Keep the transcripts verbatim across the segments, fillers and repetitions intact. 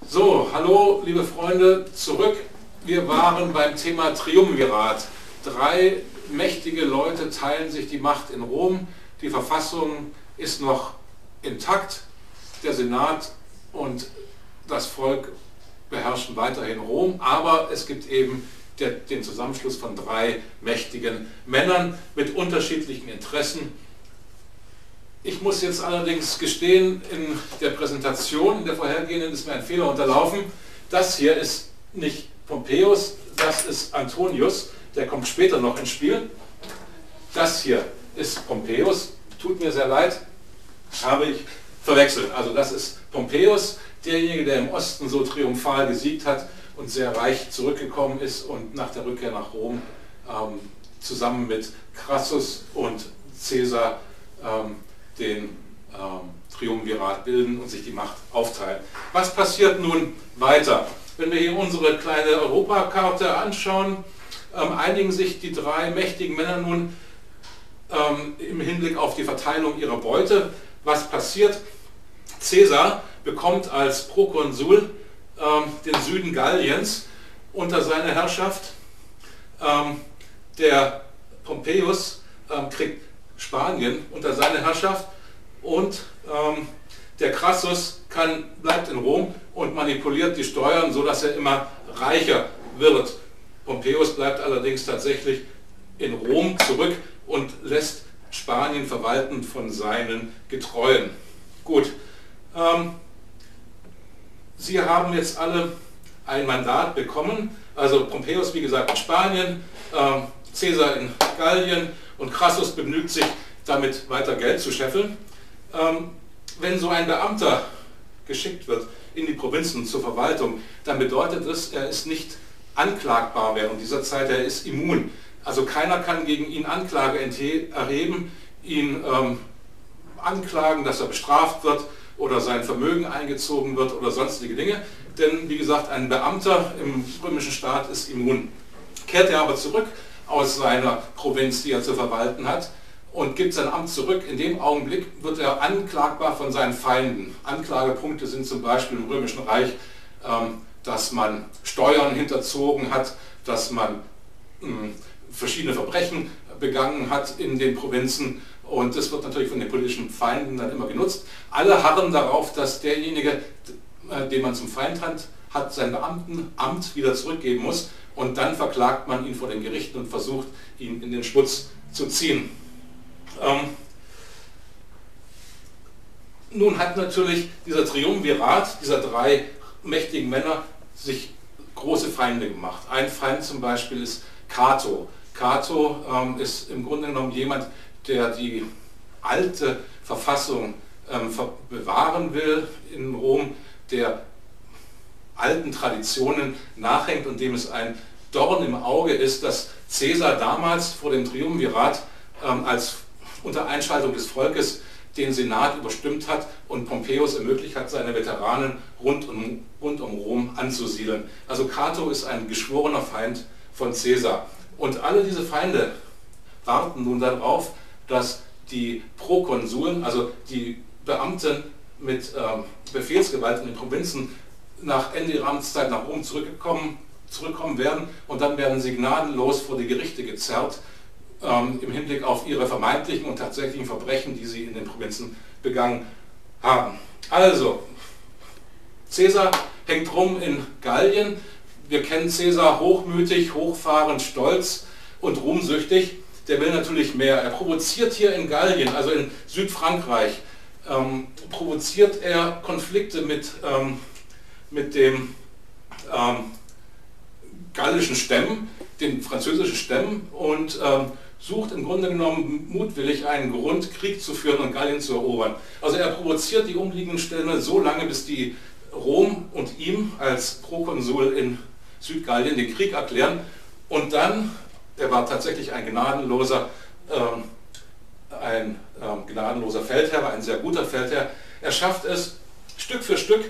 So, hallo liebe Freunde, zurück. Wir waren beim Thema Triumvirat. Drei mächtige Leute teilen sich die Macht in Rom. Die Verfassung ist noch intakt. Der Senat und das Volk beherrschen weiterhin Rom. Aber es gibt eben der, den Zusammenschluss von drei mächtigen Männern mit unterschiedlichen Interessen. Ich muss jetzt allerdings gestehen, in der Präsentation, in der vorhergehenden, ist mir ein Fehler unterlaufen. Das hier ist nicht Pompeius, das ist Antonius, der kommt später noch ins Spiel. Das hier ist Pompeius, tut mir sehr leid, habe ich verwechselt. Also das ist Pompeius, derjenige, der im Osten so triumphal gesiegt hat und sehr reich zurückgekommen ist und nach der Rückkehr nach Rom ähm, zusammen mit Crassus und Caesar ähm, den ähm, Triumvirat bilden und sich die Macht aufteilen. Was passiert nun weiter? Wenn wir hier unsere kleine Europakarte anschauen, ähm, einigen sich die drei mächtigen Männer nun ähm, im Hinblick auf die Verteilung ihrer Beute. Was passiert? Caesar bekommt als Prokonsul ähm, den Süden Galliens unter seine Herrschaft. Ähm, der Pompeius ähm, kriegt Spanien unter seine Herrschaft und ähm, der Crassus kann, bleibt in Rom und manipuliert die Steuern, so dass er immer reicher wird. Pompeius bleibt allerdings tatsächlich in Rom zurück und lässt Spanien verwalten von seinen Getreuen. Gut, ähm, Sie haben jetzt alle ein Mandat bekommen, also Pompeius wie gesagt in Spanien, ähm, Caesar in Gallien und Crassus begnügt sich damit weiter Geld zu scheffeln. Ähm, wenn so ein Beamter geschickt wird in die Provinzen zur Verwaltung, dann bedeutet es, er ist nicht anklagbar während dieser Zeit, er ist immun. Also keiner kann gegen ihn Anklage erheben, ihn ähm, anklagen, dass er bestraft wird oder sein Vermögen eingezogen wird oder sonstige Dinge. Denn wie gesagt, ein Beamter im römischen Staat ist immun. Kehrt er aber zurück aus seiner Provinz, die er zu verwalten hat, und gibt sein Amt zurück, in dem Augenblick wird er anklagbar von seinen Feinden. Anklagepunkte sind zum Beispiel im Römischen Reich, ähm, dass man Steuern hinterzogen hat, dass man mh, verschiedene Verbrechen begangen hat in den Provinzen, und das wird natürlich von den politischen Feinden dann immer genutzt. Alle harren darauf, dass derjenige, den man zum Feind hat, hat sein Beamtenamt wieder zurückgeben muss, und dann verklagt man ihn vor den Gerichten und versucht, ihn in den Schmutz zu ziehen. Ähm, nun hat natürlich dieser Triumvirat, dieser drei mächtigen Männer, sich große Feinde gemacht. Ein Feind zum Beispiel ist Cato. Cato ähm, ist im Grunde genommen jemand, der die alte Verfassung ähm, bewahren will in Rom, der alten Traditionen nachhängt und dem es ein Dorn im Auge ist, dass Caesar damals vor dem Triumvirat ähm, als unter Einschaltung des Volkes den Senat überstimmt hat und Pompeius ermöglicht hat, seine Veteranen rund um, rund um Rom anzusiedeln. Also Cato ist ein geschworener Feind von Caesar. Und alle diese Feinde warten nun darauf, dass die Prokonsuln, also die Beamten mit ähm, Befehlsgewalt in den Provinzen, nach Ende ihrer Amtszeit nach Rom zurückkommen, zurückkommen werden, und dann werden sie gnadenlos vor die Gerichte gezerrt, ähm, im Hinblick auf ihre vermeintlichen und tatsächlichen Verbrechen, die sie in den Provinzen begangen haben. Also, Caesar hängt rum in Gallien. Wir kennen Caesar hochmütig, hochfahrend, stolz und ruhmsüchtig. Der will natürlich mehr. Er provoziert hier in Gallien, also in Südfrankreich, ähm, provoziert er Konflikte mit ähm, mit dem ähm, gallischen Stämmen, den französischen Stämmen, und ähm, sucht im Grunde genommen mutwillig einen Grund, Krieg zu führen und Gallien zu erobern. Also er provoziert die umliegenden Stämme so lange, bis die Rom und ihm als Prokonsul in Südgallien den Krieg erklären, und dann, er war tatsächlich ein gnadenloser, ähm, ein ähm, gnadenloser Feldherr, ein sehr guter Feldherr, er schafft es Stück für Stück,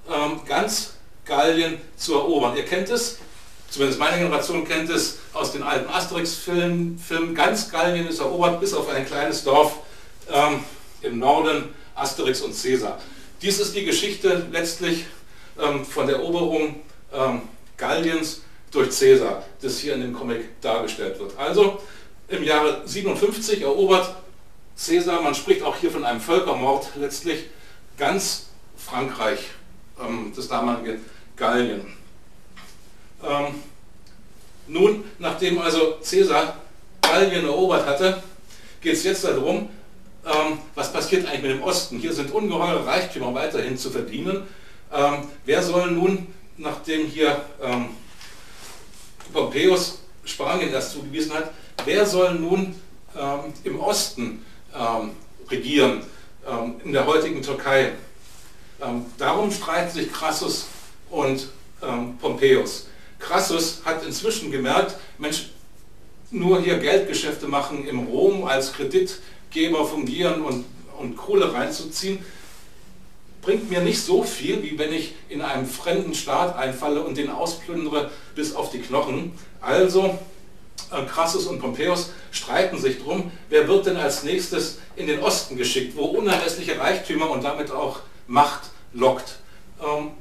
ganz Gallien zu erobern. Ihr kennt es, zumindest meine Generation kennt es aus den alten Asterix-Filmen, ganz Gallien ist erobert, bis auf ein kleines Dorf ähm, im Norden, Asterix und Caesar. Dies ist die Geschichte letztlich ähm, von der Eroberung ähm, Galliens durch Caesar, das hier in dem Comic dargestellt wird. Also im Jahre siebenundfünfzig erobert Caesar, man spricht auch hier von einem Völkermord letztlich, ganz Frankreich, ähm, das damalige Gallien. Ähm, nun, nachdem also Caesar Gallien erobert hatte, geht es jetzt darum, ähm, was passiert eigentlich mit dem Osten. Hier sind ungeheure Reichtümer weiterhin zu verdienen. Ähm, wer soll nun, nachdem hier ähm, Pompeius Spanien erst zugewiesen hat, wer soll nun ähm, im Osten ähm, regieren, ähm, in der heutigen Türkei? Ähm, darum streiten sich Crassus und ähm, Pompeius. Crassus hat inzwischen gemerkt, Mensch, nur hier Geldgeschäfte machen im Rom, als Kreditgeber fungieren und, und Kohle reinzuziehen, bringt mir nicht so viel, wie wenn ich in einem fremden Staat einfalle und den ausplündere bis auf die Knochen. Also äh, Crassus und Pompeius streiten sich drum, wer wird denn als nächstes in den Osten geschickt, wo unermessliche Reichtümer und damit auch Macht lockt. Ähm,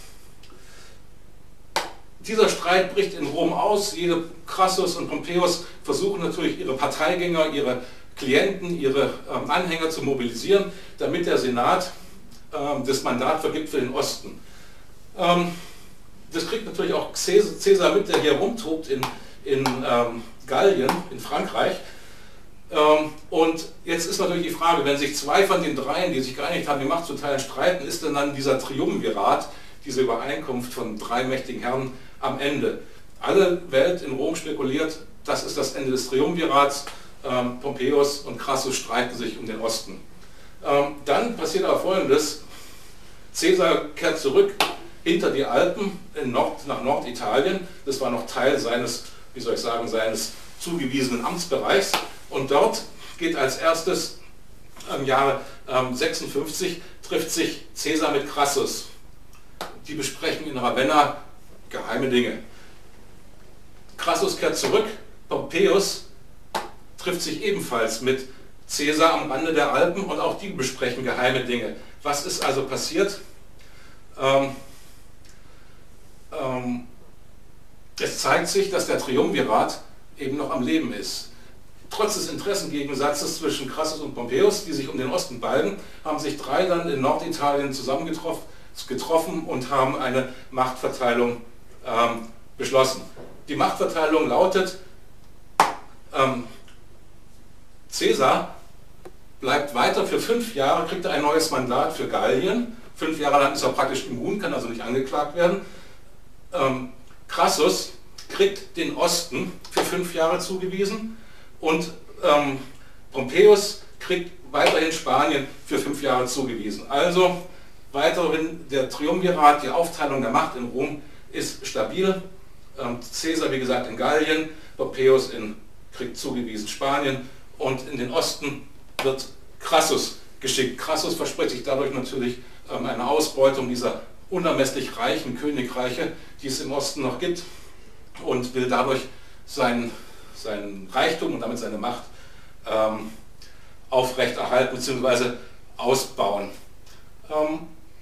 Dieser Streit bricht in Rom aus. Jede Crassus und Pompeius versuchen natürlich ihre Parteigänger, ihre Klienten, ihre ähm, Anhänger zu mobilisieren, damit der Senat ähm, das Mandat vergibt für den Osten. Ähm, das kriegt natürlich auch Caesar mit, der hier rumtobt in, in ähm, Gallien, in Frankreich. Ähm, und jetzt ist natürlich die Frage, wenn sich zwei von den dreien, die sich geeinigt haben, die Macht zu teilen, streiten, ist denn dann dieser Triumvirat, diese Übereinkunft von drei mächtigen Herren, am Ende? Alle Welt in Rom spekuliert, das ist das Ende des Triumvirats. Ähm, Pompeius und Crassus streiten sich um den Osten. Ähm, dann passiert aber Folgendes: Caesar kehrt zurück hinter die Alpen in Nord, nach Norditalien. Das war noch Teil seines, wie soll ich sagen, seines zugewiesenen Amtsbereichs. Und dort geht als erstes im Jahre ähm, sechsundfünfzig trifft sich Caesar mit Crassus. Die besprechen in Ravenna geheime Dinge. Crassus kehrt zurück, Pompeius trifft sich ebenfalls mit Caesar am Rande der Alpen und auch die besprechen geheime Dinge. Was ist also passiert? Ähm, ähm, es zeigt sich, dass der Triumvirat eben noch am Leben ist. Trotz des Interessengegensatzes zwischen Crassus und Pompeius, die sich um den Osten balgen, haben sich drei dann in Norditalien zusammengetroffen getroffen und haben eine Machtverteilung ähm, beschlossen. Die Machtverteilung lautet, ähm, Caesar bleibt weiter für fünf Jahre, kriegt er ein neues Mandat für Gallien. Fünf Jahre lang ist er praktisch immun, kann also nicht angeklagt werden. Ähm, Crassus kriegt den Osten für fünf Jahre zugewiesen und ähm, Pompeius kriegt weiterhin Spanien für fünf Jahre zugewiesen. Also weiterhin der Triumvirat, die Aufteilung der Macht in Rom ist stabil. Ähm, Caesar, wie gesagt, in Gallien, Pompeius in, kriegt zugewiesen Spanien und in den Osten wird Crassus geschickt. Crassus verspricht sich dadurch natürlich ähm, eine Ausbeutung dieser unermesslich reichen Königreiche, die es im Osten noch gibt, und will dadurch seinen, seinen Reichtum und damit seine Macht ähm, aufrechterhalten bzw. ausbauen. Ähm,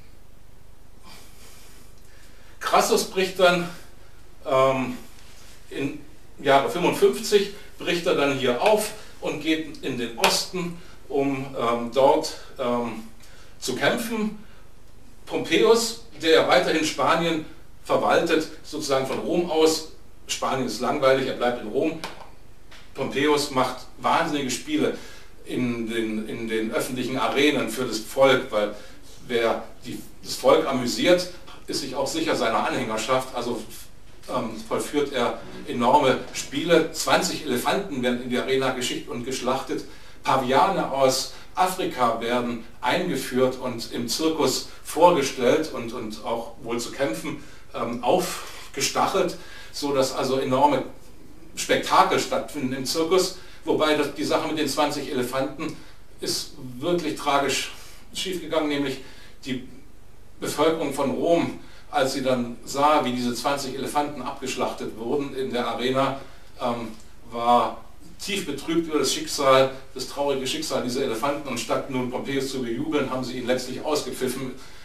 Crassus bricht dann ähm, im Jahre fünfundfünfzig, bricht er dann hier auf und geht in den Osten, um ähm, dort ähm, zu kämpfen. Pompeius, der ja weiterhin Spanien verwaltet, sozusagen von Rom aus. Spanien ist langweilig, er bleibt in Rom. Pompeius macht wahnsinnige Spiele in den, in den öffentlichen Arenen für das Volk, weil wer die, das Volk amüsiert, ist sich auch sicher seiner Anhängerschaft. Also ähm, vollführt er enorme Spiele. zwanzig Elefanten werden in die Arena geschickt und geschlachtet. Paviane aus Afrika werden eingeführt und im Zirkus vorgestellt und, und auch wohl zu Kämpfen ähm, aufgestachelt, sodass also enorme Spektakel stattfinden im Zirkus. Wobei das, die Sache mit den zwanzig Elefanten ist wirklich tragisch schiefgegangen, nämlich die Bevölkerung von Rom, als sie dann sah, wie diese zwanzig Elefanten abgeschlachtet wurden in der Arena, ähm, war tief betrübt über das Schicksal, das traurige Schicksal dieser Elefanten, und statt nun Pompeius zu bejubeln, haben sie ihn letztlich ausgepfiffen,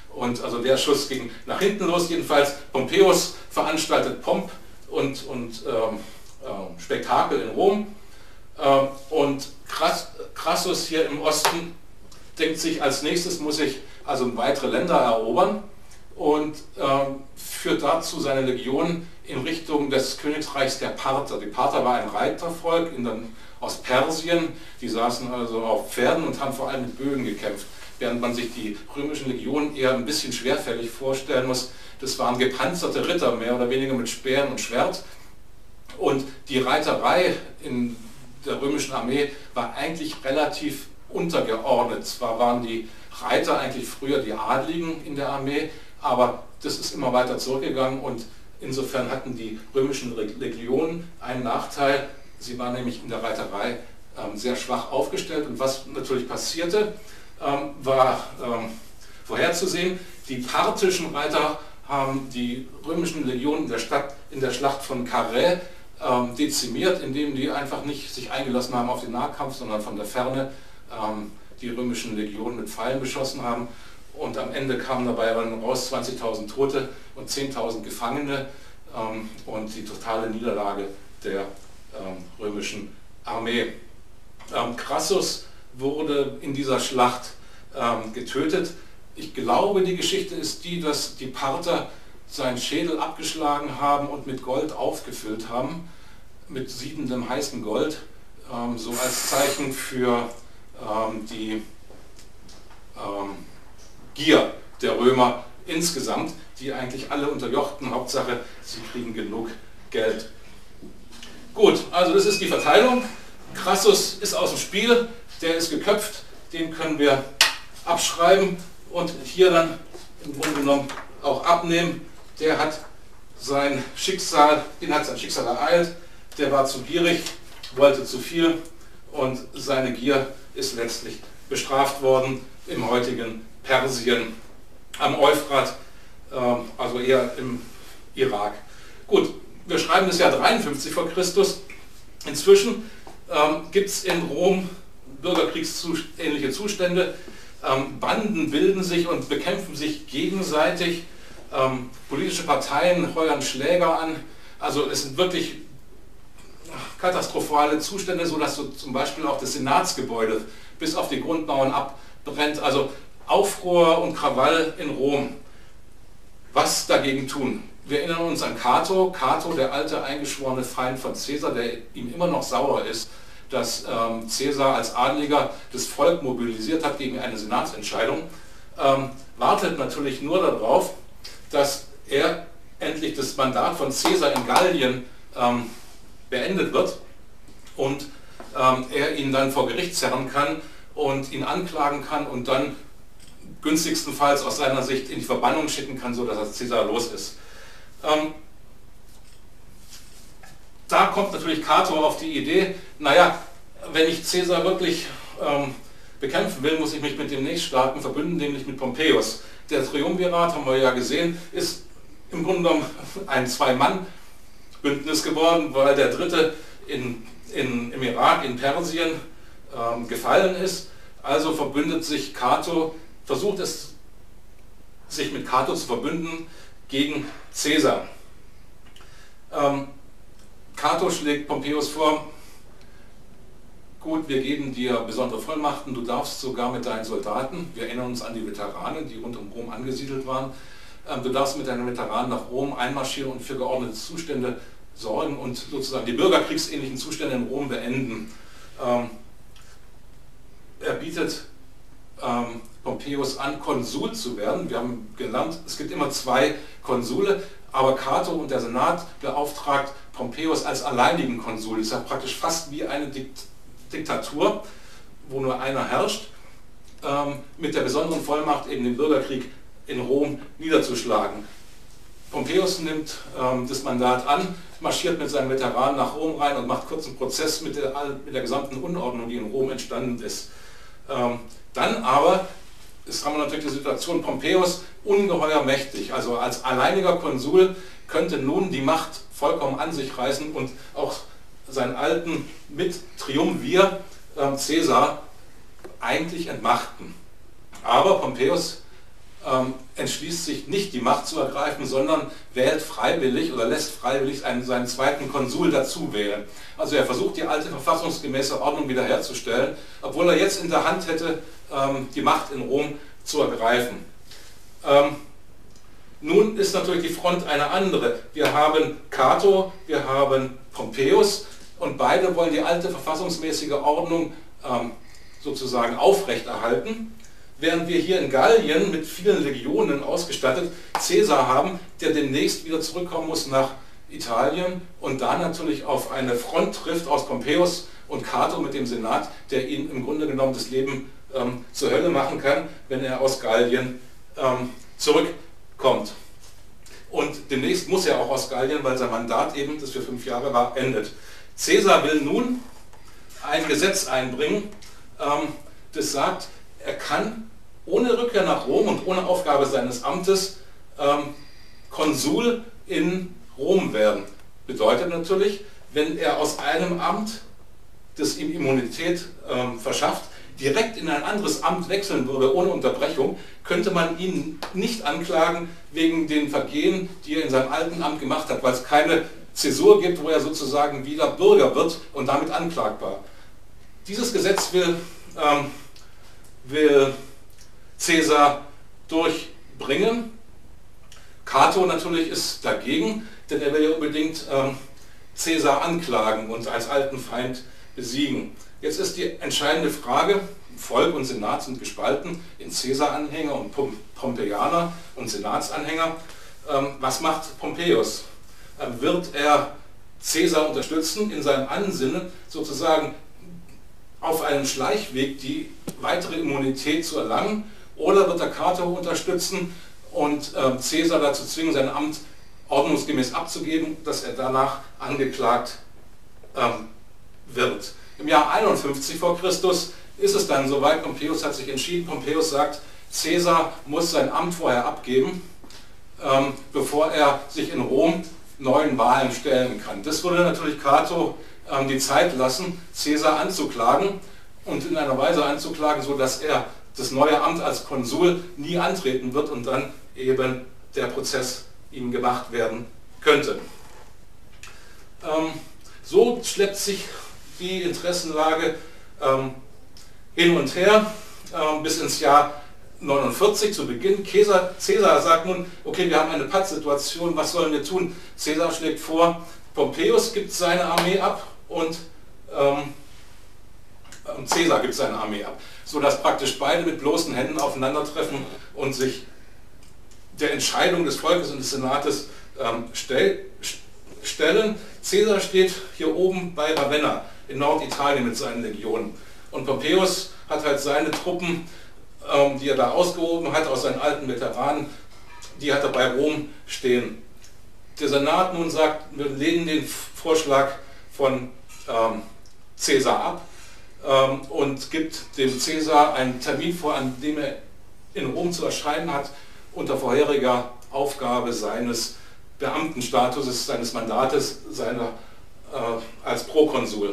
Und also der Schuss ging nach hinten los. Jedenfalls Pompeius veranstaltet Pomp und, und ähm, äh, Spektakel in Rom. Ähm, und Crassus hier im Osten denkt sich, als nächstes muss ich also weitere Länder erobern und ähm, führt dazu seine Legion in Richtung des Königreichs der Parther. Die Parther war ein Reitervolk in den, aus Persien, die saßen also auf Pferden und haben vor allem mit Bögen gekämpft, während man sich die römischen Legionen eher ein bisschen schwerfällig vorstellen muss. Das waren gepanzerte Ritter, mehr oder weniger mit Speeren und Schwert. Und die Reiterei in der römischen Armee war eigentlich relativ untergeordnet. Zwar waren die Reiter eigentlich früher die Adligen in der Armee, aber das ist immer weiter zurückgegangen und insofern hatten die römischen Legionen einen Nachteil. Sie waren nämlich in der Reiterei ähm, sehr schwach aufgestellt und was natürlich passierte, ähm, war ähm, vorherzusehen. Die parthischen Reiter haben die römischen Legionen in der, Stadt, in der Schlacht von Carrhae ähm, dezimiert, indem die einfach nicht sich eingelassen haben auf den Nahkampf, sondern von der Ferne ähm, die römischen Legionen mit Pfeilen beschossen haben. Und am Ende kamen dabei dann raus zwanzigtausend Tote und zehntausend Gefangene ähm, und die totale Niederlage der ähm, römischen Armee. Ähm, Crassus wurde in dieser Schlacht ähm, getötet. Ich glaube, die Geschichte ist die, dass die Parther seinen Schädel abgeschlagen haben und mit Gold aufgefüllt haben, mit siedendem heißen Gold, ähm, so als Zeichen für ähm, die ähm, Gier der Römer insgesamt, die eigentlich alle unterjochten. Hauptsache, sie kriegen genug Geld. Gut, also das ist die Verteilung. Crassus ist aus dem Spiel, der ist geköpft, den können wir abschreiben und hier dann im Grunde genommen auch abnehmen. Der hat sein Schicksal, den hat sein Schicksal ereilt, der war zu gierig, wollte zu viel und seine Gier ist letztlich bestraft worden im heutigen Persien, am Euphrat, also eher im Irak. Gut, wir schreiben das Jahr dreiundfünfzig vor Christus. Inzwischen ähm, gibt es in Rom bürgerkriegsähnliche Zustände. Ähm, Banden bilden sich und bekämpfen sich gegenseitig. Ähm, politische Parteien heuern Schläger an. Also es sind wirklich katastrophale Zustände, sodass so zum Beispiel auch das Senatsgebäude bis auf die Grundmauern abbrennt. Also Aufruhr und Krawall in Rom. Was dagegen tun? Wir erinnern uns an Cato, Cato, der alte eingeschworene Feind von Caesar, der ihm immer noch sauer ist, dass ähm, Caesar als Adliger das Volk mobilisiert hat gegen eine Senatsentscheidung, ähm, wartet natürlich nur darauf, dass er endlich das Mandat von Caesar in Gallien ähm, beendet wird und ähm, er ihn dann vor Gericht zerren kann und ihn anklagen kann und dann günstigstenfalls aus seiner Sicht in die Verbannung schicken kann, sodass er Caesar los ist. Ähm, da kommt natürlich Cato auf die Idee, naja, wenn ich Caesar wirklich ähm, bekämpfen will, muss ich mich mit dem nächststarken verbünden, nämlich mit Pompeius. Der Triumvirat, haben wir ja gesehen, ist im Grunde genommen ein Zwei-Mann-Bündnis geworden, weil der dritte in, in, im Irak, in Persien ähm, gefallen ist. Also verbündet sich Cato, versucht es, sich mit Cato zu verbünden gegen Caesar. Ähm, Cato schlägt Pompeius vor, gut, wir geben dir besondere Vollmachten, du darfst sogar mit deinen Soldaten, wir erinnern uns an die Veteranen, die rund um Rom angesiedelt waren, ähm, du darfst mit deinen Veteranen nach Rom einmarschieren und für geordnete Zustände sorgen und sozusagen die bürgerkriegsähnlichen Zustände in Rom beenden. Ähm, er bietet ähm, Pompeius an, Konsul zu werden. Wir haben gelernt, es gibt immer zwei Konsule, aber Cato und der Senat beauftragt Pompeius als alleinigen Konsul. Das ist ja praktisch fast wie eine Dikt Diktatur, wo nur einer herrscht, ähm, mit der besonderen Vollmacht, eben den Bürgerkrieg in Rom niederzuschlagen. Pompeius nimmt ähm, das Mandat an, marschiert mit seinen Veteranen nach Rom rein und macht kurz einen Prozess mit der, mit der gesamten Unordnung, die in Rom entstanden ist. Ähm, dann aber ist, haben wir natürlich die Situation, Pompeius ungeheuer mächtig, also als alleiniger Konsul könnte nun die Macht vollkommen an sich reißen und auch seinen alten Mit-Triumvir äh, Caesar eigentlich entmachten. Aber Pompeius ähm, entschließt sich nicht, die Macht zu ergreifen, sondern wählt freiwillig oder lässt freiwillig einen, seinen zweiten Konsul dazu wählen. Also er versucht, die alte verfassungsgemäße Ordnung wiederherzustellen, obwohl er jetzt in der Hand hätte, ähm, die Macht in Rom zu ergreifen. Ähm, nun ist natürlich die Front eine andere. Wir haben Cato, wir haben Pompeius und beide wollen die alte verfassungsmäßige Ordnung ähm, sozusagen aufrechterhalten, während wir hier in Gallien mit vielen Legionen ausgestattet Caesar haben, der demnächst wieder zurückkommen muss nach Italien und da natürlich auf eine Front trifft aus Pompeius und Cato mit dem Senat, der ihm im Grunde genommen das Leben ähm, zur Hölle machen kann, wenn er aus Gallien ähm, zurückkommt. Und demnächst muss er auch aus Gallien, weil sein Mandat eben, das für fünf Jahre war, endet. Caesar will nun ein Gesetz einbringen, ähm, das sagt, er kann ohne Rückkehr nach Rom und ohne Aufgabe seines Amtes ähm, Konsul in Rom werden. Bedeutet natürlich, wenn er aus einem Amt, das ihm Immunität ähm, verschafft, direkt in ein anderes Amt wechseln würde, ohne Unterbrechung, könnte man ihn nicht anklagen wegen den Vergehen, die er in seinem alten Amt gemacht hat, weil es keine Zäsur gibt, wo er sozusagen wieder Bürger wird und damit anklagbar. Dieses Gesetz will, ähm, will Caesar durchbringen. Cato natürlich ist dagegen, denn er will ja unbedingt ähm, Caesar anklagen und als alten Feind besiegen. Jetzt ist die entscheidende Frage, Volk und Senat sind gespalten in Caesar-Anhänger und Pompeianer und Senatsanhänger. Ähm, was macht Pompeius? Ähm, wird er Caesar unterstützen in seinem Ansinnen, sozusagen auf einem Schleichweg die weitere Immunität zu erlangen, oder wird er Cato unterstützen und ähm, Caesar dazu zwingen, sein Amt ordnungsgemäß abzugeben, dass er danach angeklagt ähm, wird? Im Jahr einundfünfzig vor Christus ist es dann soweit, Pompeius hat sich entschieden, Pompeius sagt, Caesar muss sein Amt vorher abgeben, ähm, bevor er sich in Rom neuen Wahlen stellen kann. Das würde natürlich Cato ähm, die Zeit lassen, Caesar anzuklagen und in einer Weise anzuklagen, sodass er das neue Amt als Konsul nie antreten wird und dann eben der Prozess ihm gemacht werden könnte. Ähm, so schleppt sich die Interessenlage ähm, hin und her ähm, bis ins Jahr neunundvierzig zu Beginn. Caesar, Caesar sagt nun, okay, wir haben eine Pattsituation, was sollen wir tun? Caesar schlägt vor, Pompeius gibt seine Armee ab und ähm, Caesar gibt seine Armee ab, sodass praktisch beide mit bloßen Händen aufeinandertreffen und sich der Entscheidung des Volkes und des Senates ähm, stell, stellen. Caesar steht hier oben bei Ravenna in Norditalien mit seinen Legionen und Pompeius hat halt seine Truppen, ähm, die er da ausgehoben hat aus seinen alten Veteranen, die hat er bei Rom stehen. Der Senat nun sagt, wir lehnen den Vorschlag von ähm, Caesar ab ähm, und gibt dem Caesar einen Termin vor, an dem er in Rom zu erscheinen hat, unter vorheriger Aufgabe seines Beamtenstatuses, seines Mandates, seiner äh, als Prokonsul.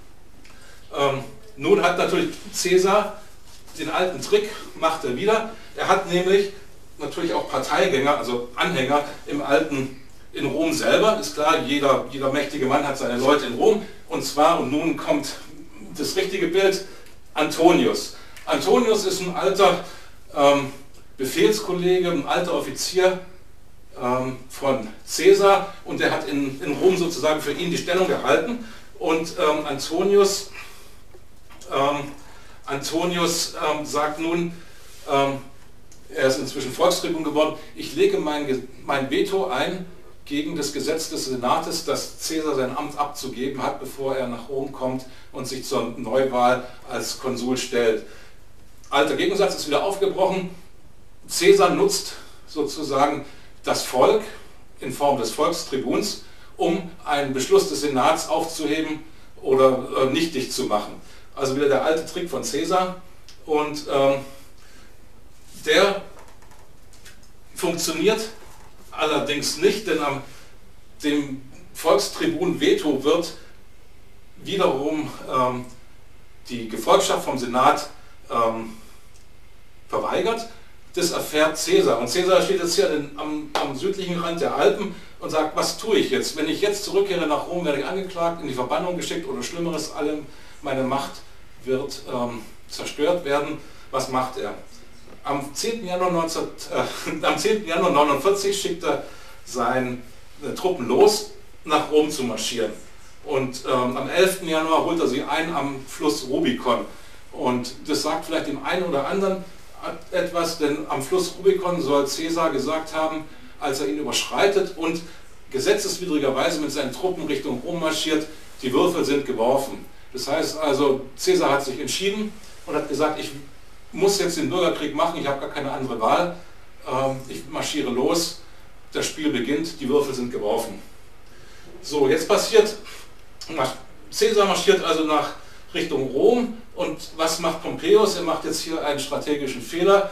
Ähm, nun hat natürlich Caesar den alten Trick, macht er wieder. Er hat nämlich natürlich auch Parteigänger, also Anhänger im alten, in Rom selber. Ist klar, jeder, jeder mächtige Mann hat seine Leute in Rom. Und zwar, und nun kommt das richtige Bild, Antonius. Antonius ist ein alter ähm, Befehlskollege, ein alter Offizier ähm, von Caesar und der hat in, in Rom sozusagen für ihn die Stellung gehalten. Und ähm, Antonius, ähm, Antonius ähm, sagt nun, ähm, er ist inzwischen Volkstribun geworden, ich lege mein, mein Veto ein gegen das Gesetz des Senates, dass Caesar sein Amt abzugeben hat, bevor er nach Rom kommt und sich zur Neuwahl als Konsul stellt. Alter Gegensatz ist wieder aufgebrochen. Caesar nutzt sozusagen das Volk in Form des Volkstribuns, um einen Beschluss des Senats aufzuheben oder äh, nichtig zu machen. Also wieder der alte Trick von Caesar und ähm, der funktioniert allerdings nicht, denn am dem Volkstribun Veto wird wiederum ähm, die Gefolgschaft vom Senat ähm, verweigert. das erfährt Caesar. Und Caesar steht jetzt hier den, am, am südlichen Rand der Alpen und sagt, was tue ich jetzt? Wenn ich jetzt zurückkehre nach Rom, werde ich angeklagt, in die Verbannung geschickt oder Schlimmeres, allem meine Macht wird ähm, zerstört werden. Was macht er? Am zehnten Januar neunzehnhundertneunundvierzig schickt er seine Truppen los, nach Rom zu marschieren. Und ähm, am elften Januar holt er sie ein am Fluss Rubikon. Und das sagt vielleicht dem einen oder anderen etwas, denn am Fluss Rubikon soll Caesar gesagt haben, als er ihn überschreitet und gesetzeswidrigerweise mit seinen Truppen Richtung Rom marschiert, die Würfel sind geworfen. Das heißt also, Caesar hat sich entschieden und hat gesagt, ich muss jetzt den Bürgerkrieg machen, ich habe gar keine andere Wahl, ähm, ich marschiere los, das Spiel beginnt, die Würfel sind geworfen. So, jetzt passiert, Caesar marschiert also nach Richtung Rom und was macht Pompeius? Er macht jetzt hier einen strategischen Fehler,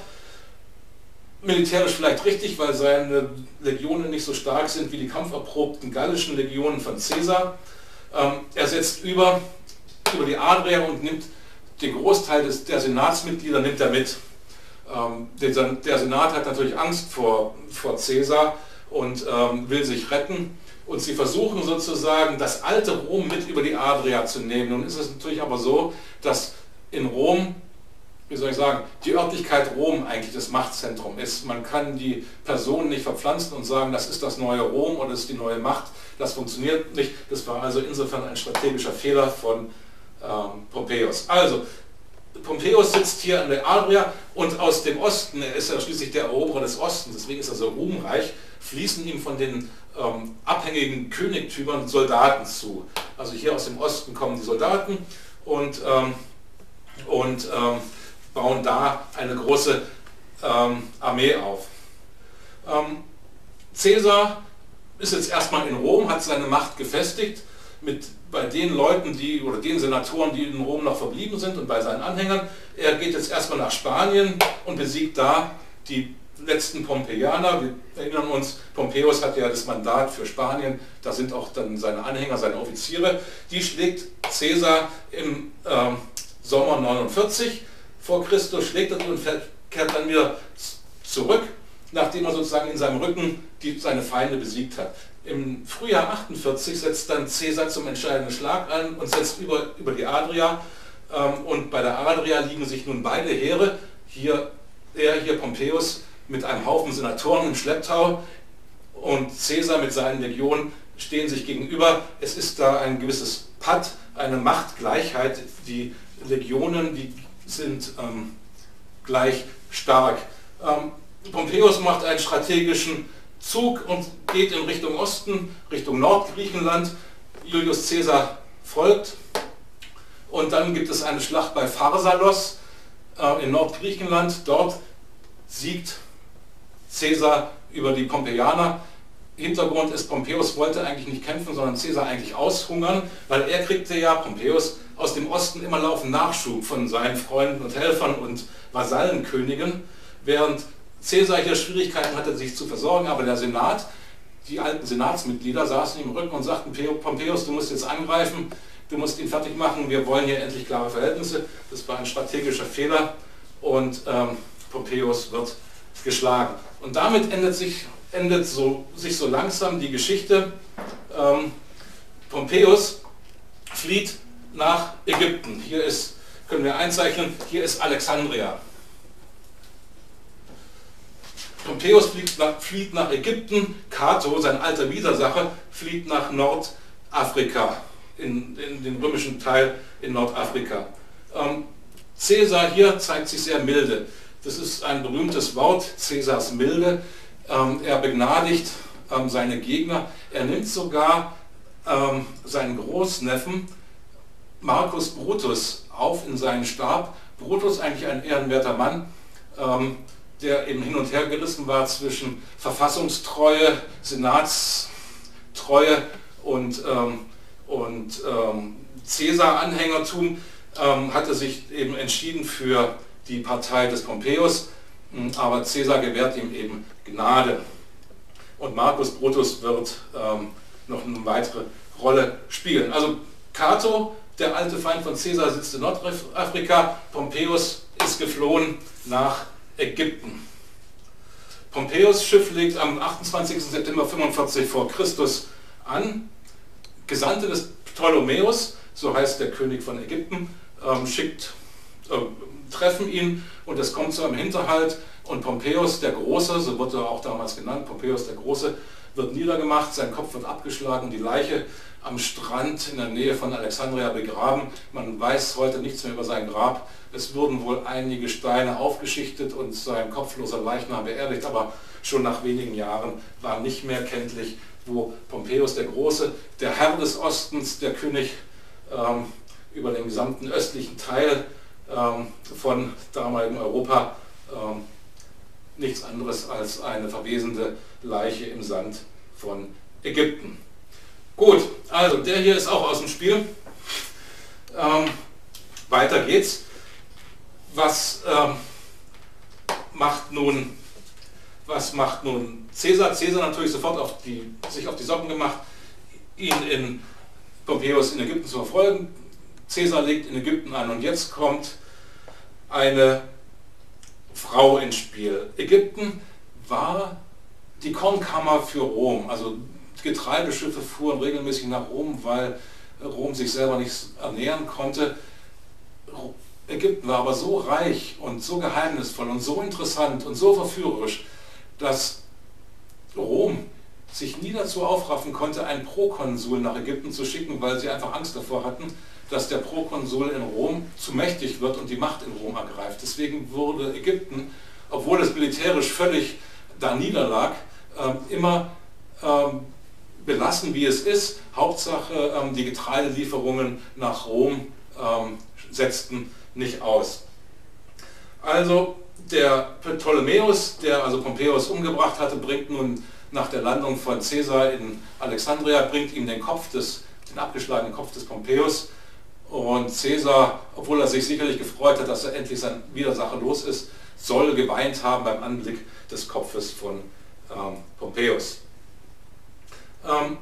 militärisch vielleicht richtig, weil seine Legionen nicht so stark sind wie die kampferprobten gallischen Legionen von Caesar. Ähm, er setzt über, über die Adria und nimmt den Großteil des, der Senatsmitglieder nimmt er mit. Ähm, der, der Senat hat natürlich Angst vor, vor Caesar und ähm, will sich retten. Und sie versuchen sozusagen, das alte Rom mit über die Adria zu nehmen. Nun ist es natürlich aber so, dass in Rom, wie soll ich sagen, die Örtlichkeit Rom eigentlich das Machtzentrum ist. Man kann die Personen nicht verpflanzen und sagen, das ist das neue Rom oder das ist die neue Macht. Das funktioniert nicht. Das war also insofern ein strategischer Fehler von ähm, Pompeius. Also, Pompeius sitzt hier an der Adria und aus dem Osten, er ist ja schließlich der Eroberer des Ostens, deswegen ist er so ruhmreich, fließen ihm von den ähm, abhängigen Königtümern Soldaten zu. Also hier aus dem Osten kommen die Soldaten und, ähm, und ähm, bauen da eine große ähm, Armee auf. Ähm, Caesar ist jetzt erstmal in Rom, hat seine Macht gefestigt mit bei den Leuten, die oder den Senatoren, die in Rom noch verblieben sind und bei seinen Anhängern. Er geht jetzt erstmal nach Spanien und besiegt da die letzten Pompeianer. Wir erinnern uns, Pompeius hat ja das Mandat für Spanien, da sind auch dann seine Anhänger, seine Offiziere. Die schlägt Caesar im ähm, Sommer neunundvierzig vor Christus, schlägt er die und fährt, kehrt dann wieder zurück, nachdem er sozusagen in seinem Rücken die, seine Feinde besiegt hat. Im Frühjahr achtundvierzig setzt dann Caesar zum entscheidenden Schlag an und setzt über, über die Adria. Ähm, und bei der Adria liegen sich nun beide Heere, hier er, hier Pompeius, mit einem Haufen Senatoren im Schlepptau und Caesar mit seinen Legionen stehen sich gegenüber. Es ist da ein gewisses Patt, eine Machtgleichheit. Die Legionen, die sind ähm, gleich stark. Ähm, Pompeius macht einen strategischen Zug und geht in Richtung Osten, Richtung Nordgriechenland. Julius Caesar folgt und dann gibt es eine Schlacht bei Pharsalos äh, in Nordgriechenland. Dort siegt Caesar über die Pompeianer. Hintergrund ist, Pompeius wollte eigentlich nicht kämpfen, sondern Caesar eigentlich aushungern, weil er kriegte ja, Pompeius, aus dem Osten immer laufend Nachschub von seinen Freunden und Helfern und Vasallenkönigen, während Caesar hier Schwierigkeiten hatte, sich zu versorgen, aber der Senat, die alten Senatsmitglieder saßen ihm im Rücken und sagten, Pompeius, du musst jetzt angreifen, du musst ihn fertig machen, wir wollen hier endlich klare Verhältnisse. Das war ein strategischer Fehler und ähm, Pompeius wird geschlagen. Und damit endet sich, endet so, sich so langsam die Geschichte. Ähm, Pompeius flieht nach Ägypten. Hier ist, können wir einzeichnen, hier ist Alexandria. Pompeius flieht nach, flieht nach Ägypten, Cato, sein alter Widersacher, flieht nach Nordafrika, in, in den römischen Teil in Nordafrika. Ähm, Caesar hier zeigt sich sehr milde. Das ist ein berühmtes Wort, Caesars Milde. Ähm, er begnadigt ähm, seine Gegner. Er nimmt sogar ähm, seinen Großneffen Marcus Brutus auf in seinen Stab. Brutus, eigentlich ein ehrenwerter Mann, ähm, der eben hin und her gerissen war zwischen Verfassungstreue, Senatstreue und, ähm, und ähm, Caesar-Anhängertum, ähm, hatte sich eben entschieden für die Partei des Pompeius, aber Caesar gewährt ihm eben Gnade. Und Marcus Brutus wird ähm, noch eine weitere Rolle spielen. Also Cato, der alte Feind von Caesar, sitzt in Nordafrika, Pompeius ist geflohen nach Ägypten. Pompeius' Schiff legt am achtundzwanzigsten September fünfundvierzig vor Christus an. Gesandte des Ptolemäus, so heißt der König von Ägypten, ähm, schickt, äh, treffen ihn und es kommt zu einem Hinterhalt und Pompeius der Große, so wurde er auch damals genannt, Pompeius der Große, wird niedergemacht, sein Kopf wird abgeschlagen, die Leiche am Strand in der Nähe von Alexandria begraben. Man weiß heute nichts mehr über sein Grab. Es wurden wohl einige Steine aufgeschichtet und sein kopfloser Leichnam beerdigt, aber schon nach wenigen Jahren war nicht mehr kenntlich, wo Pompeius der Große, der Herr des Ostens, der König ähm, über den gesamten östlichen Teil ähm, von damaligem Europa, ähm, nichts anderes als eine verwesende Leiche im Sand von Ägypten. Gut, also der hier ist auch aus dem Spiel. Ähm, weiter geht's. Was ähm, macht nun, was macht nun Caesar? Caesar natürlich sofort auf die, sich auf die Socken gemacht, ihn in Pompeius in Ägypten zu verfolgen. Caesar legt in Ägypten ein und jetzt kommt eine Frau ins Spiel. Ägypten war die Kornkammer für Rom, also Getreideschiffe fuhren regelmäßig nach Rom, weil Rom sich selber nicht ernähren konnte. Ägypten war aber so reich und so geheimnisvoll und so interessant und so verführerisch, dass Rom sich nie dazu aufraffen konnte, einen Prokonsul nach Ägypten zu schicken, weil sie einfach Angst davor hatten, dass der Prokonsul in Rom zu mächtig wird und die Macht in Rom ergreift. Deswegen wurde Ägypten, obwohl es militärisch völlig da niederlag, äh, immer äh, belassen, wie es ist. Hauptsache, ähm, die Getreidelieferungen nach Rom ähm, setzten nicht aus. Also der Ptolemäus, der also Pompeius umgebracht hatte, bringt nun nach der Landung von Caesar in Alexandria, bringt ihm den Kopf des, den abgeschlagenen Kopf des Pompeius. Und Caesar, obwohl er sich sicherlich gefreut hat, dass er endlich sein Widersacher los ist, soll geweint haben beim Anblick des Kopfes von ähm, Pompeius. Ähm,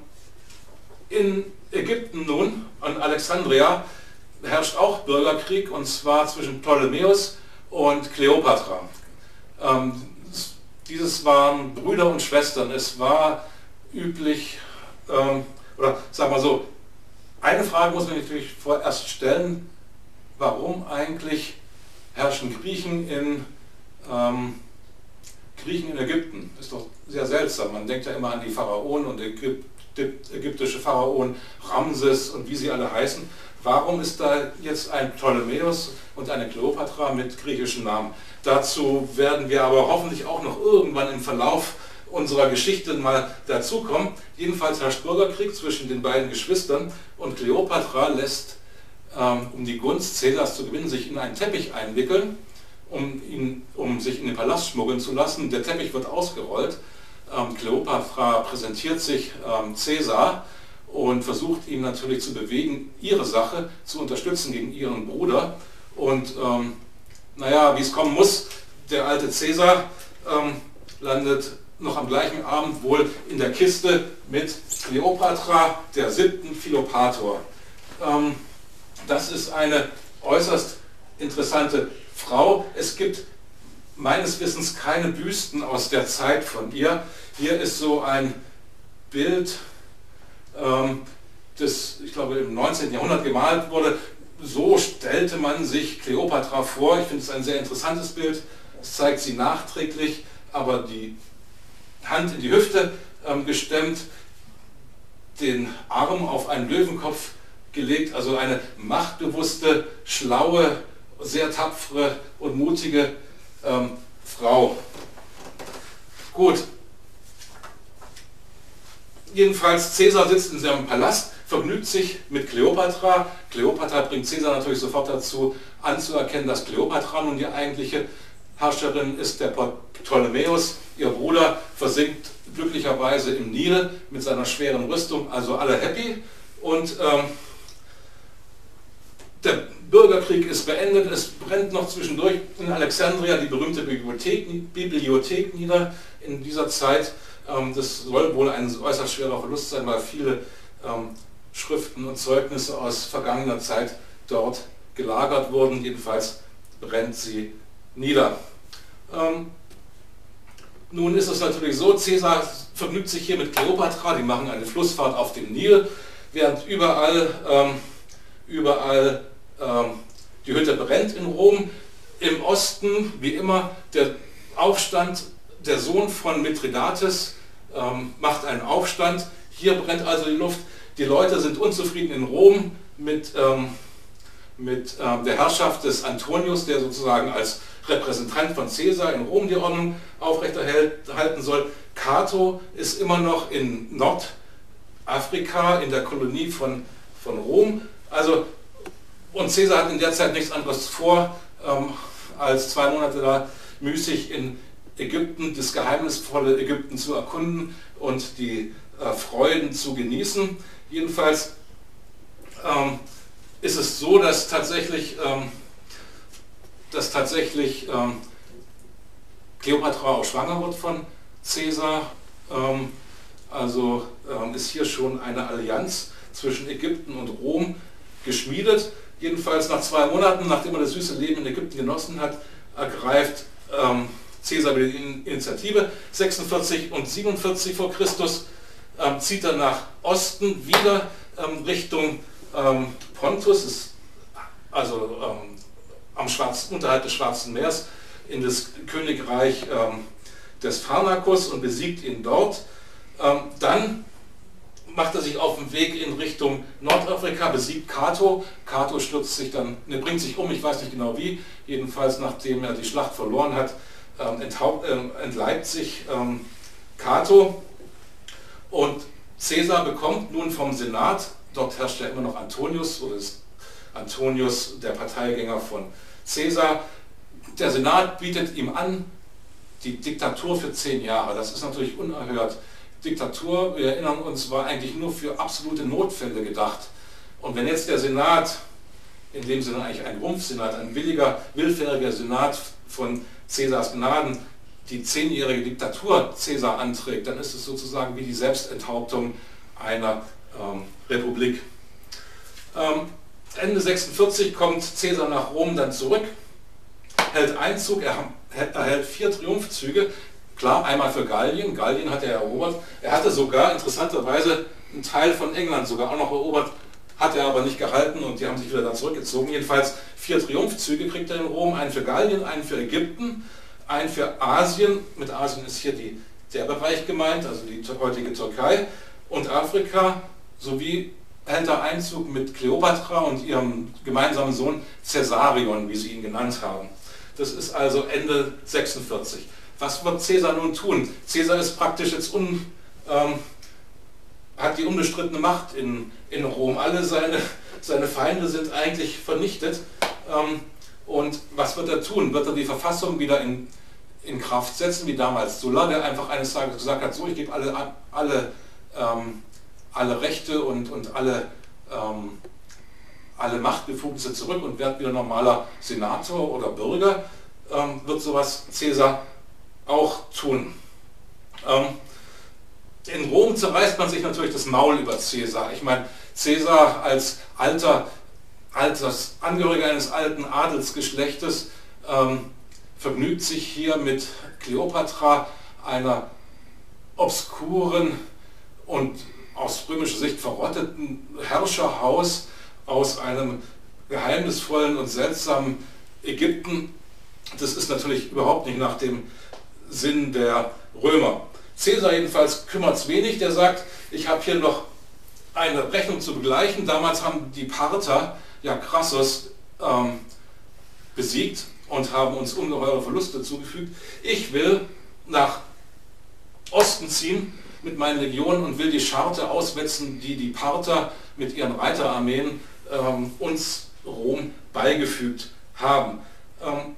in Ägypten nun, an Alexandria, herrscht auch Bürgerkrieg, und zwar zwischen Ptolemäus und Kleopatra. Ähm, dieses waren Brüder und Schwestern. Es war üblich, ähm, oder sagen wir so, eine Frage muss man natürlich vorerst stellen: Warum eigentlich herrschen Griechen in, ähm, Griechen in Ägypten? Das ist doch sehr seltsam. Man denkt ja immer an die Pharaonen und Ägyp ägyptische Pharaonen, Ramses und wie sie alle heißen. Warum ist da jetzt ein Ptolemäus und eine Kleopatra mit griechischen Namen? Dazu werden wir aber hoffentlich auch noch irgendwann im Verlauf unserer Geschichte mal dazukommen. Jedenfalls herrscht Bürgerkrieg zwischen den beiden Geschwistern und Kleopatra lässt, ähm, um die Gunst Caesars zu gewinnen, sich in einen Teppich einwickeln, um, ihn, um sich in den Palast schmuggeln zu lassen. Der Teppich wird ausgerollt. Ähm, Kleopatra präsentiert sich ähm, Caesar und versucht ihn natürlich zu bewegen, ihre Sache zu unterstützen gegen ihren Bruder. Und ähm, naja, wie es kommen muss, der alte Caesar ähm, landet noch am gleichen Abend wohl in der Kiste mit Kleopatra, der siebten Philopator. Ähm, das ist eine äußerst interessante Frau. Es gibt meines Wissens keine Büsten aus der Zeit von ihr. Hier ist so ein Bild, ähm, das, ich glaube, im neunzehnten Jahrhundert gemalt wurde. So stellte man sich Kleopatra vor. Ich finde es ein sehr interessantes Bild. Es zeigt sie nachträglich, aber die Hand in die Hüfte ähm, gestemmt, den Arm auf einen Löwenkopf gelegt, also eine machtbewusste, schlaue, sehr tapfere und mutige ähm, Frau. Gut. Jedenfalls, Caesar sitzt in seinem Palast, vergnügt sich mit Kleopatra. Kleopatra bringt Caesar natürlich sofort dazu, anzuerkennen, dass Kleopatra nun die eigentliche Herrscherin ist. Der Ptolemäus, ihr Bruder, versinkt glücklicherweise im Nil mit seiner schweren Rüstung, also alle happy. Und ähm, der Bürgerkrieg ist beendet, es brennt noch zwischendurch in Alexandria die berühmte Bibliothek, Bibliothek nieder in dieser Zeit. Ähm, das soll wohl ein äußerst schwerer Verlust sein, weil viele ähm, Schriften und Zeugnisse aus vergangener Zeit dort gelagert wurden. Jedenfalls brennt sie nieder. Ähm, Nun ist es natürlich so, Caesar vergnügt sich hier mit Kleopatra, die machen eine Flussfahrt auf dem Nil, während überall, ähm, überall ähm, die Hütte brennt in Rom. Im Osten, wie immer, der Aufstand, der Sohn von Mithridates ähm, macht einen Aufstand. Hier brennt also die Luft. Die Leute sind unzufrieden in Rom mit, ähm, mit ähm, der Herrschaft des Antonius, der sozusagen als Repräsentant von Caesar in Rom die Ordnung aufrechterhalten soll. Cato ist immer noch in Nordafrika, in der Kolonie von, von Rom. Also, und Caesar hat in der Zeit nichts anderes vor, ähm, als zwei Monate da müßig in Ägypten, das geheimnisvolle Ägypten zu erkunden und die äh, Freuden zu genießen. Jedenfalls ähm, ist es so, dass tatsächlich, ähm, dass tatsächlich ähm, Kleopatra auch schwanger wird von Caesar. Ähm, also ähm, ist hier schon eine Allianz zwischen Ägypten und Rom geschmiedet. Jedenfalls nach zwei Monaten, nachdem er das süße Leben in Ägypten genossen hat, ergreift ähm, Caesar wieder die Initiative. sechsundvierzig und siebenundvierzig vor Christus ähm, zieht er nach Osten wieder ähm, Richtung ähm, Pontus, ist also ähm, am Schwarzen, unterhalb des Schwarzen Meeres, in das Königreich ähm, des Pharnakus und besiegt ihn dort. Ähm, dann macht er sich auf den Weg in Richtung Nordafrika, besiegt Cato. Cato stürzt sich dann, ne, bringt sich um, ich weiß nicht genau wie, jedenfalls nachdem er die Schlacht verloren hat, ähm, enthaupt, äh, entleibt sich ähm, Cato. Und Caesar bekommt nun vom Senat, dort herrscht ja immer noch Antonius, oder ist Antonius der Parteigänger von Caesar, der Senat bietet ihm an, die Diktatur für zehn Jahre. Das ist natürlich unerhört. Diktatur, wir erinnern uns, war eigentlich nur für absolute Notfälle gedacht. Und wenn jetzt der Senat, in dem Sinne eigentlich ein Rumpfsenat, ein williger, willfähriger Senat von Caesars Gnaden, die zehnjährige Diktatur Caesar anträgt, dann ist es sozusagen wie die Selbstenthauptung einer ähm, Republik. Ähm, Ende sechsundvierzig kommt Caesar nach Rom dann zurück, hält Einzug, er erhält vier Triumphzüge, klar, einmal für Gallien, Gallien hat er erobert, er hatte sogar interessanterweise einen Teil von England sogar auch noch erobert, hat er aber nicht gehalten und die haben sich wieder da zurückgezogen. Jedenfalls vier Triumphzüge kriegt er in Rom, einen für Gallien, einen für Ägypten, einen für Asien, mit Asien ist hier die, der Bereich gemeint, also die heutige Türkei, und Afrika, sowie hält er Einzug mit Kleopatra und ihrem gemeinsamen Sohn Caesarion, wie sie ihn genannt haben. Das ist also Ende sechsundvierzig. Was wird Caesar nun tun? Caesar ist praktisch jetzt un, ähm, hat die unbestrittene Macht in, in Rom. Alle seine, seine Feinde sind eigentlich vernichtet. Ähm, und was wird er tun? Wird er die Verfassung wieder in, in Kraft setzen, wie damals Sulla, der einfach eines Tages gesagt hat, so, ich gebe alle, alle, ähm, alle Rechte und, und alle, ähm, alle Machtbefugnisse zurück und werde wieder normaler Senator oder Bürger? Ähm, wird sowas Caesar auch tun. Ähm, in Rom zerreißt man sich natürlich das Maul über Caesar. Ich meine, Caesar als alter, alters Angehöriger eines alten Adelsgeschlechtes ähm, vergnügt sich hier mit Kleopatra, einer obskuren und aus römischer Sicht verrotteten Herrscherhaus aus einem geheimnisvollen und seltsamen Ägypten. Das ist natürlich überhaupt nicht nach dem Sinn der Römer. Caesar jedenfalls kümmert es wenig, der sagt, ich habe hier noch eine Rechnung zu begleichen. Damals haben die Parther ja Crassus ähm, besiegt und haben uns ungeheure Verluste zugefügt. Ich will nach Osten ziehen mit meinen Legionen und will die Scharte auswetzen, die die Parther mit ihren Reiterarmeen ähm, uns Rom beigefügt haben. Ähm,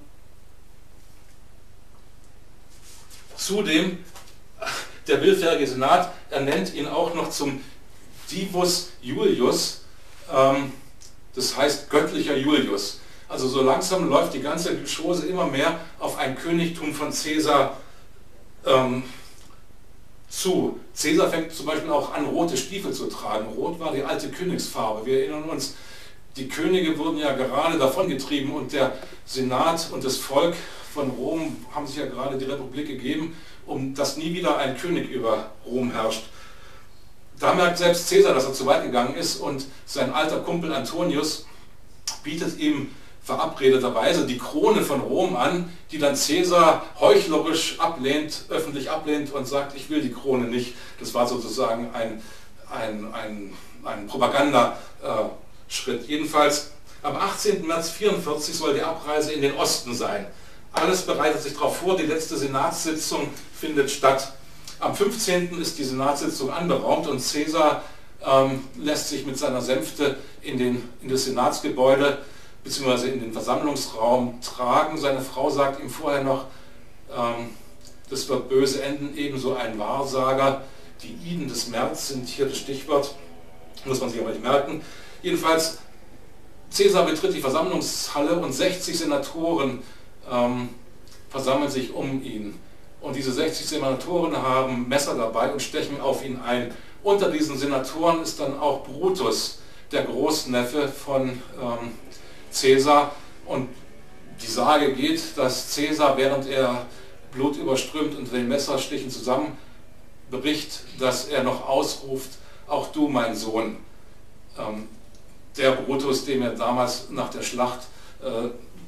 Zudem, der willfährige Senat, er nennt ihn auch noch zum Divus Julius, ähm, das heißt göttlicher Julius. Also so langsam läuft die ganze Chose immer mehr auf ein Königtum von Caesar ähm, zu. Caesar fängt zum Beispiel auch an, rote Stiefel zu tragen. Rot war die alte Königsfarbe. Wir erinnern uns, die Könige wurden ja gerade davongetrieben und der Senat und das Volk von Rom haben sich ja gerade die Republik gegeben um dass nie wieder ein König über Rom herrscht. Da merkt selbst Caesar, dass er zu weit gegangen ist, und sein alter Kumpel Antonius bietet ihm verabredeterweise die Krone von Rom an, die dann Caesar heuchlerisch ablehnt, öffentlich ablehnt und sagt, ich will die Krone nicht. Das war sozusagen ein, ein, ein, ein Propagandaschritt. Jedenfalls am achtzehnten März vierundvierzig soll die Abreise in den Osten sein. Alles bereitet sich darauf vor, die letzte Senatssitzung findet statt. Am fünfzehnten ist die Senatssitzung anberaumt und Caesar ähm, lässt sich mit seiner Sänfte in, den, in das Senatsgebäude bzw. in den Versammlungsraum tragen. Seine Frau sagt ihm vorher noch, ähm, das wird böse enden, ebenso ein Wahrsager. Die Iden des März sind hier das Stichwort, muss man sich aber nicht merken. Jedenfalls, Caesar betritt die Versammlungshalle und sechzig Senatoren ähm, versammeln sich um ihn. Und diese sechzig Senatoren haben Messer dabei und stechen auf ihn ein. Unter diesen Senatoren ist dann auch Brutus, der Großneffe von ähm, Caesar, und die Sage geht, dass Caesar, während er blutüberströmt unter den Messerstichen zusammenbricht, dass er noch ausruft, auch du, mein Sohn. Ähm, der Brutus, dem er damals nach der Schlacht äh,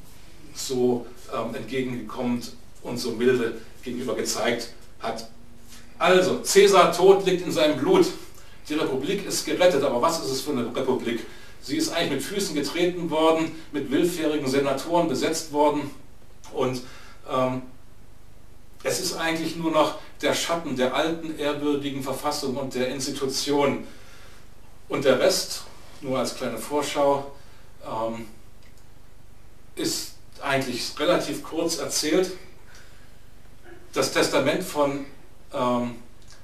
so ähm, entgegengekommen und so milde gegenüber gezeigt hat. Also, Caesar tot liegt in seinem Blut. Die Republik ist gerettet, aber was ist es für eine Republik? Sie ist eigentlich mit Füßen getreten worden, mit willfährigen Senatoren besetzt worden, und ähm, es ist eigentlich nur noch der Schatten der alten, ehrwürdigen Verfassung und der Institution. Und der Rest, nur als kleine Vorschau, ähm, ist eigentlich relativ kurz erzählt. Das Testament von ähm,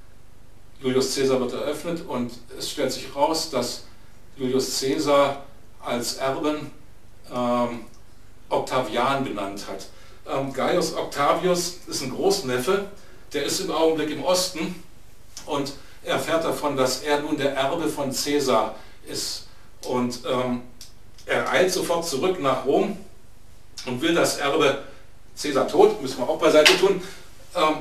Julius Caesar wird eröffnet und es stellt sich heraus, dass Julius Caesar als Erben ähm, Octavian benannt hat. Ähm, Gaius Octavius ist ein Großneffe, der ist im Augenblick im Osten und erfährt davon, dass er nun der Erbe von Caesar ist. Und ähm, er eilt sofort zurück nach Rom und will das Erbe, Caesar tot, müssen wir auch beiseite tun, ähm,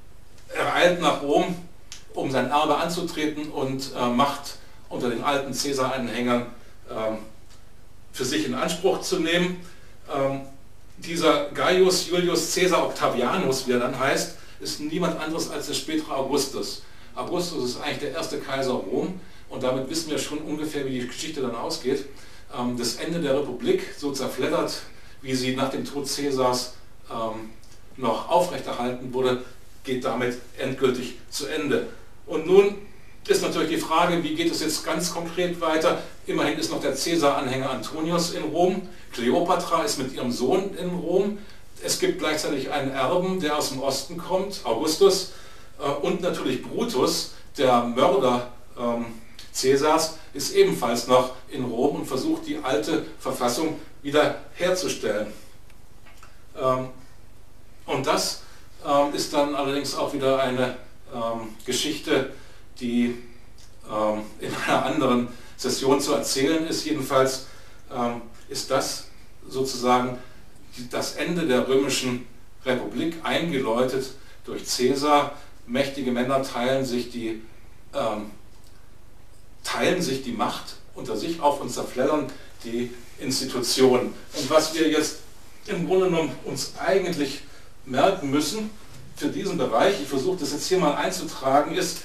er eilt nach Rom, um sein Erbe anzutreten und äh, Macht unter den alten Caesar-Anhängern ähm, für sich in Anspruch zu nehmen. Ähm, dieser Gaius Julius Caesar Octavianus, wie er dann heißt, ist niemand anderes als der spätere Augustus. Augustus ist eigentlich der erste Kaiser Rom, und damit wissen wir schon ungefähr, wie die Geschichte dann ausgeht. Ähm, das Ende der Republik, so zerfleddert, wie sie nach dem Tod Caesars ähm, noch aufrechterhalten wurde, geht damit endgültig zu Ende. Und nun ist natürlich die Frage, wie geht es jetzt ganz konkret weiter? Immerhin ist noch der Caesar-Anhänger Antonius in Rom, Kleopatra ist mit ihrem Sohn in Rom, es gibt gleichzeitig einen Erben, der aus dem Osten kommt, Augustus, äh, und natürlich Brutus, der Mörder ähm, Caesars, ist ebenfalls noch in Rom und versucht, die alte Verfassung wieder herzustellen. Ähm, und das ähm, ist dann allerdings auch wieder eine ähm, Geschichte, die ähm, in einer anderen Session zu erzählen ist. Jedenfalls ähm, ist das sozusagen die, das Ende der römischen Republik, eingeläutet durch Caesar. Mächtige Männer teilen sich die, ähm, teilen sich die Macht unter sich auf und zerfleddern die Institutionen. Und was wir jetzt im Grunde genommen uns eigentlich merken müssen für diesen Bereich, ich versuche das jetzt hier mal einzutragen, ist,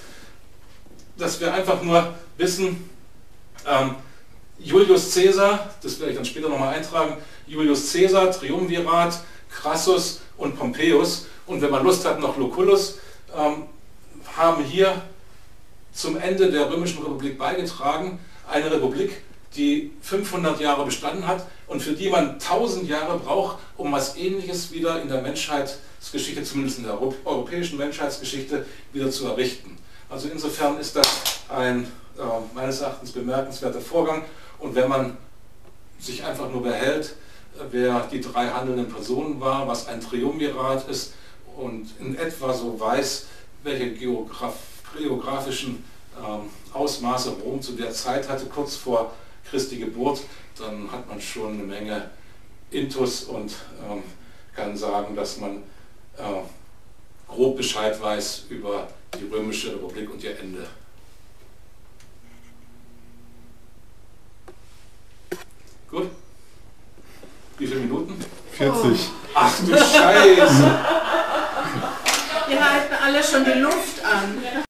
dass wir einfach nur wissen, ähm, Julius Caesar, das werde ich dann später nochmal eintragen, Julius Caesar, Triumvirat, Crassus und Pompeius, und wenn man Lust hat, noch Lucullus, ähm, haben hier zum Ende der Römischen Republik beigetragen. Eine Republik, die fünfhundert Jahre bestanden hat und für die man tausend Jahre braucht, um was Ähnliches wieder in der Menschheitsgeschichte, zumindest in der europäischen Menschheitsgeschichte, wieder zu errichten. Also insofern ist das ein äh, meines Erachtens bemerkenswerter Vorgang, und wenn man sich einfach nur behält, wer die drei handelnden Personen war, was ein Triumvirat ist und in etwa so weiß, welche Geograf geografischen ähm, Ausmaße Rom zu der Zeit hatte, kurz vor Christi Geburt, dann hat man schon eine Menge Intus und ähm, kann sagen, dass man äh, grob Bescheid weiß über die Römische Republik und ihr Ende. Gut? Wie viele Minuten? vierzig. Ach du Scheiße! Wir halten alle schon die Luft an.